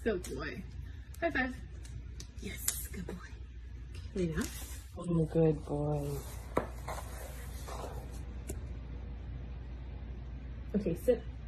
good boy. High five. Yes, good boy. Okay, lay down. Oh, good boy. Okay, sit.